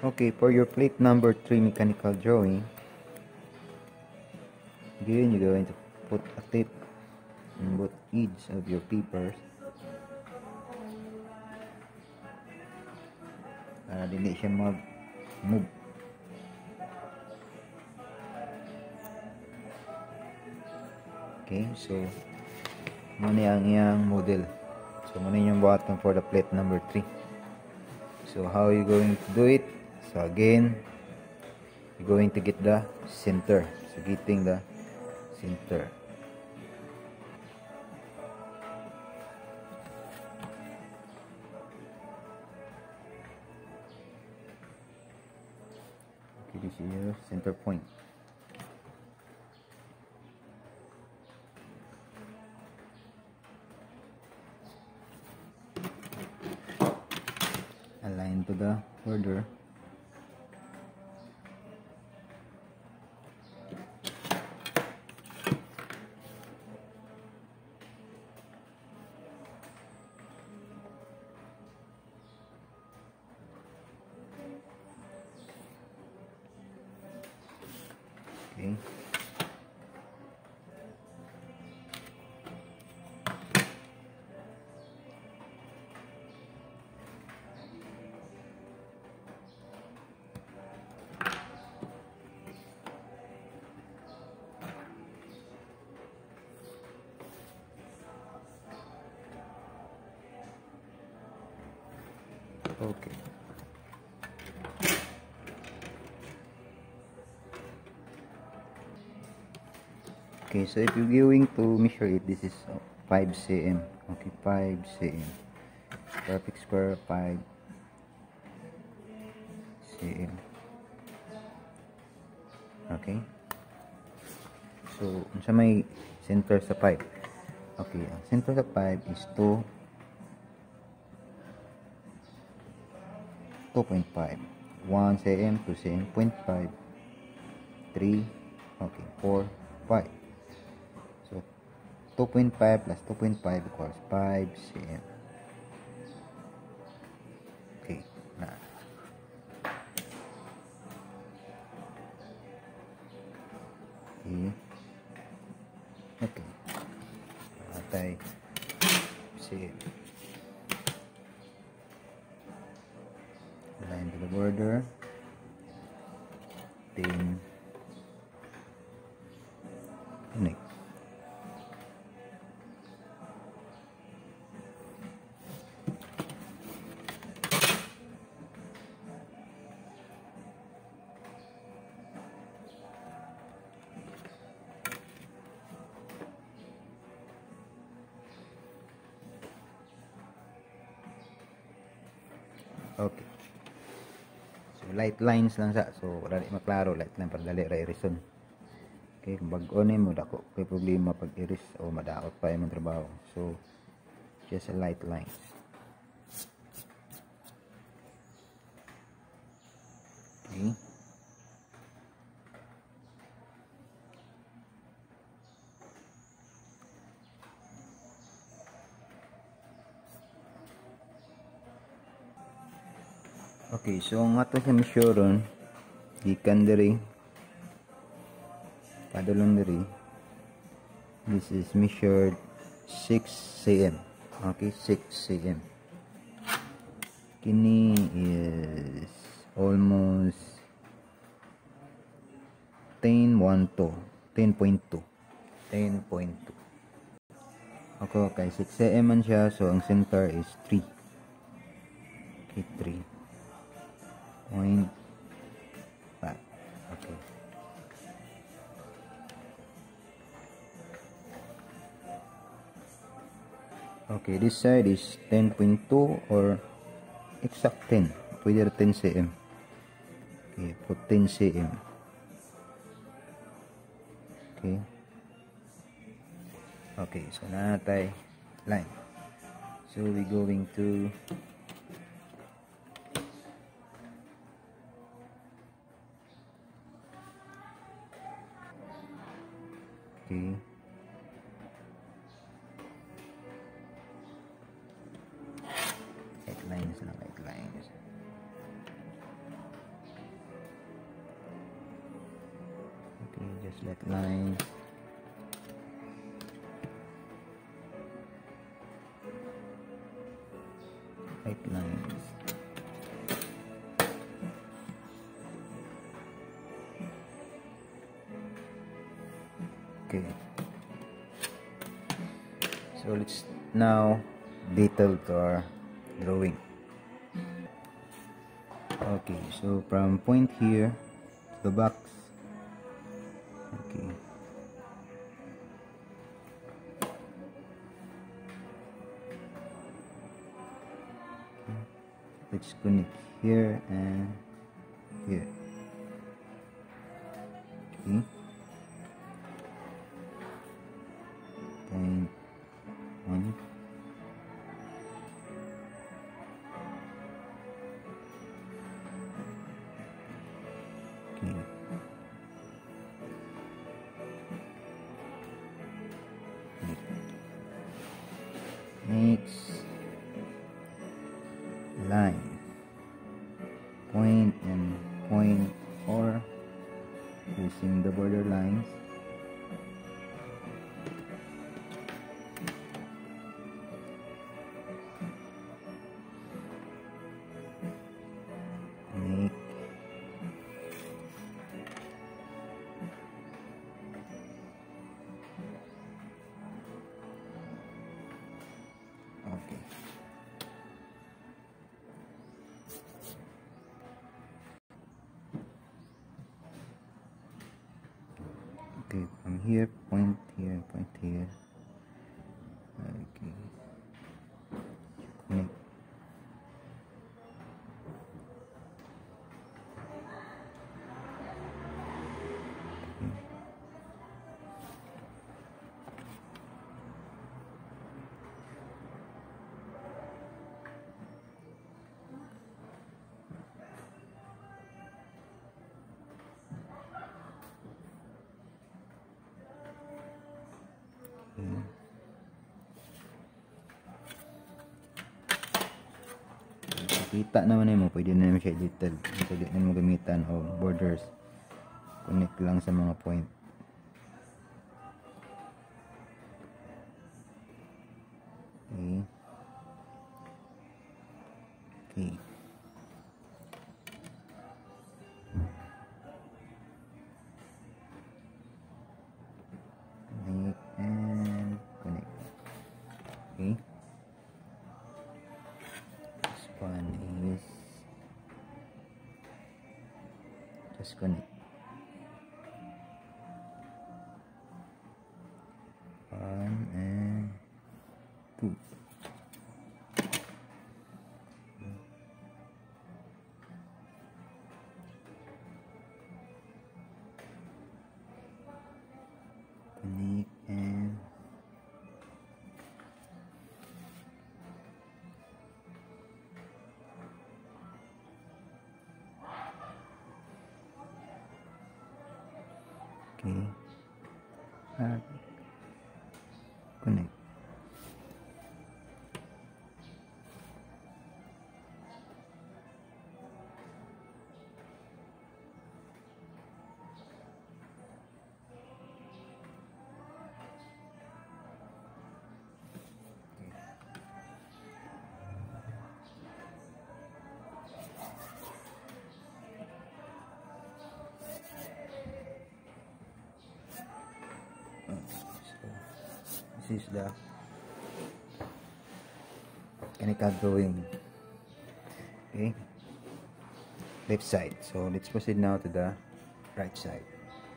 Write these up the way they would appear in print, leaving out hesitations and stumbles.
Okay, for your plate number 3 mechanical drawing, again you're going to put a tape in both edges of your papers para dili siya mag-move. Okay, so muna ang iyang model. So muna yung button for the plate number 3. So how are you going to do it? So again, you're going to get the center. So getting the center. Okay, this is your center point. Align to the border. Okay. Okay. Okay, so if you're going to measure it, this is 5 cm. Okay, 5 cm. Perfect square 5 cm. Okay. So, sa may center sa 5. Okay, ang center sa 5 is 2.5. 1 cm, 2 cm, 0.5, 3, okay, 4, 5. So, 2.5 plus 2.5 equals 5 cm. Okay, na. Okay. Patay cm. Line to the border. Then connect. Okay. So light lines lang sa. So dali maklaro, light line para dali ra i-reson. Okay, kung bag-o ni mo dako kay problema pag iris o madaot pa imong trabaho. So just a light lines. Okay. Okay, so ang ato sa measuron gikan diri padulong diri, this is measured 6 cm. Okay, 6 cm. Kini is almost 10.2. 10.2. Okay, 6 cm man siya, so ang center is 3. Okay, 3.5. Okay. Okay, this side is 10.2 or exact 10. Pwede 10 cm. Okay, put 10 cm. Okay. Okay, so natay line. So we going to okay. Light lines na light lines. just like lines. Like lines. Okay. So let's now detail to our drawing. Okay, so from point here to the box. Okay. Let's connect here and here. Okay. Point one. Okay. Next line, point and point, or using the border lines. Make okay. Okay, from here, point here, point here. Okay. Connect. Kita naman mo, pwede na naman siya detail. Pwede na mo gamitan o borders. Connect lang sa mga point. Okay. Okay. Connect and connect. Okay. This one is just connect. One and two. Connect and okay. Connect. This is the mechanical drawing. Okay, left side. So let's proceed now to the right side.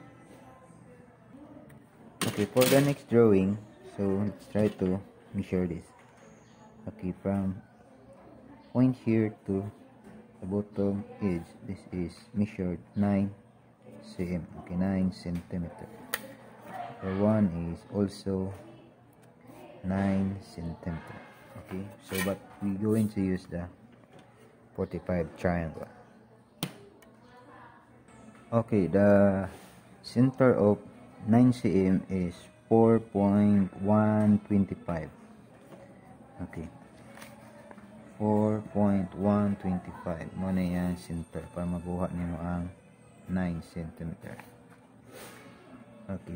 Okay, for the next drawing, so let's try to measure this. Okay, from point here to the bottom edge, this is measured 9 cm. Okay, 9 centimeter. The one is also 9 centimeter. Okay, so but we're going to use the 45 triangle. Okay, the center of 9 cm is 4.125. Okay, 4.125 mo na yan center para mabuha nimo ang 9 centimeter. Okay,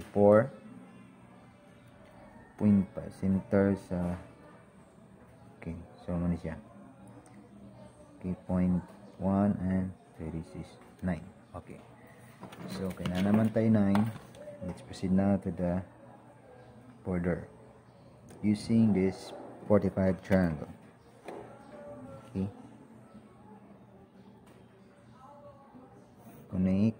4.5 center sa okay, so muna siya. Okay, 0.1 and 36 9. Okay, so kaya na naman tayo 9. Let's proceed now to the border using this 45 triangle. Okay, connect.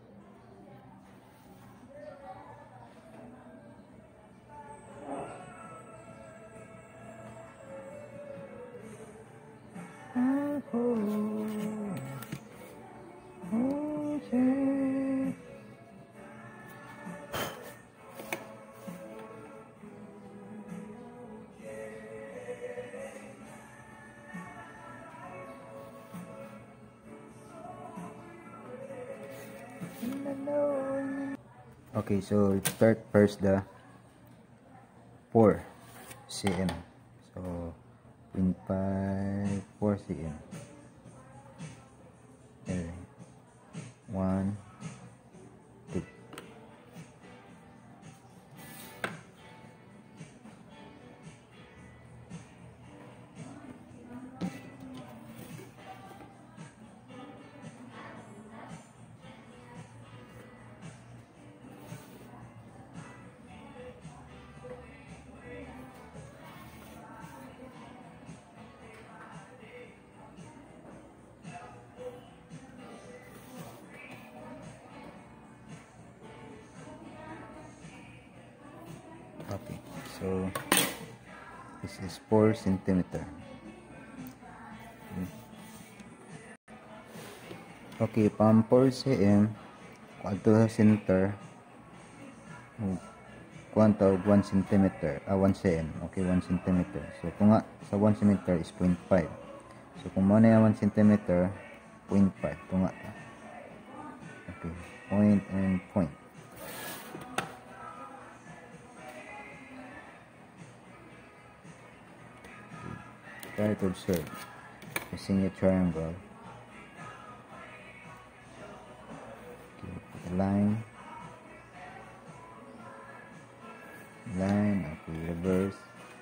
Okay, so start first the 4 cm. So 0.5 4 cm. Okay. 1 2. Okay, so this is 4 centimeter. Okay, from 4 cm to the center, kuwanta 1 centimeter, 1 cm. Okay, 1 centimeter. So kung nga sa 1 centimeter is 0.5. So kung mo na yung 1 centimeter, 0.5. Kung nga. Okay, point and point. Try to observe using a triangle. Okay, put a line, okay, reverse.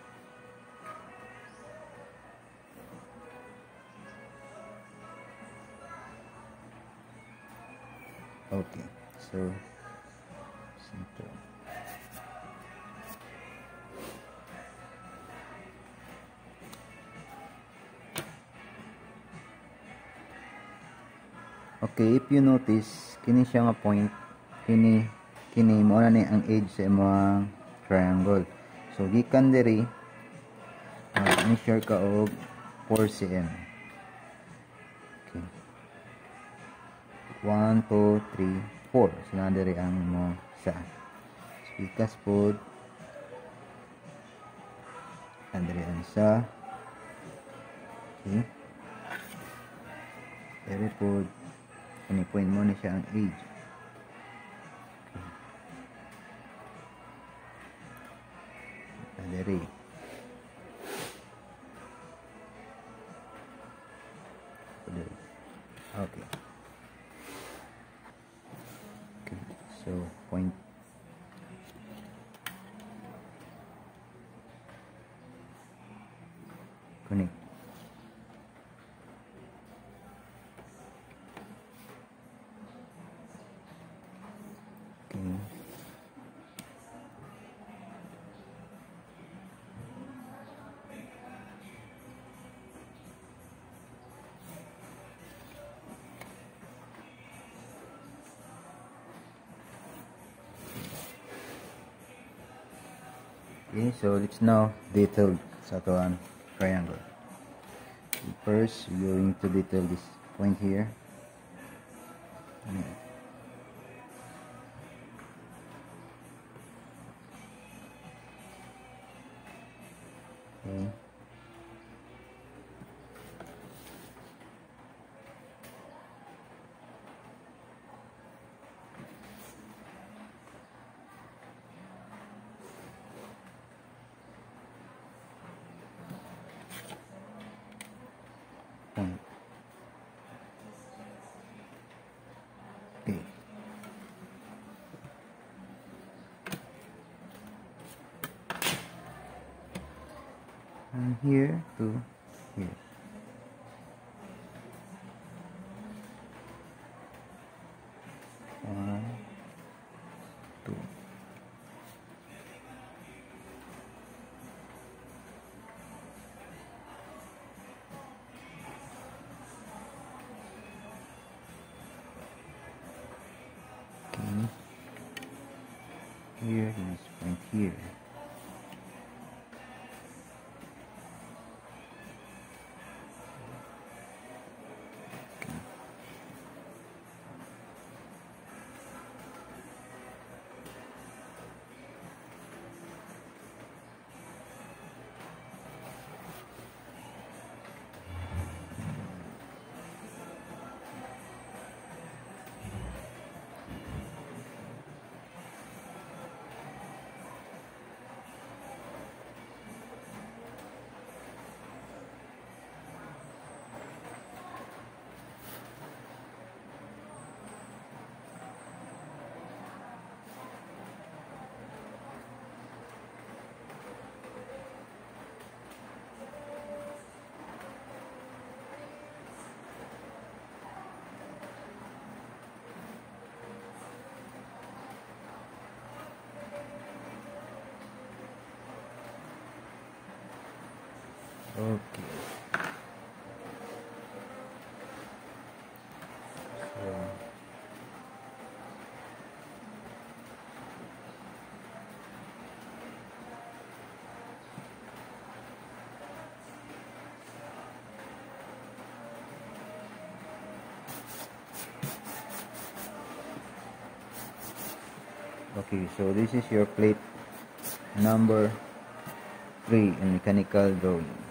Okay, so center. Okay, if you notice, kini siya nga point, kini mo na ni ang edge sa imong triangle. So gikan diri, measure ka og 4 cm. Okay. 1 2 3 4. So na diri ang mo sa spikas pod. Andiri ang sa. Okay. Diri pod. Ini point mo na siya ang edge. Okay. Diri. Okay. Okay. So point. Connect. Okay. Okay, so let's now detail sa atoan triangle. First, we're going to detail this point here. Okay. Point. from here to here. One, two. Okay. Here is point here. Okay. So okay, so this is your plate number 3 in mechanical drawing.